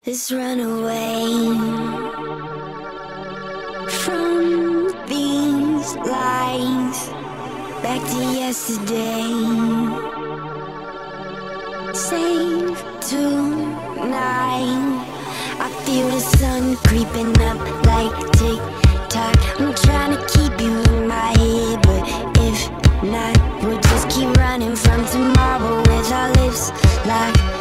Let's run away from these lies, back to yesterday. Save tonight. I feel the sun creeping up like tick-tock. I'm trying to keep you in my head, but if not, we'll just keep running from tomorrow with our lips locked.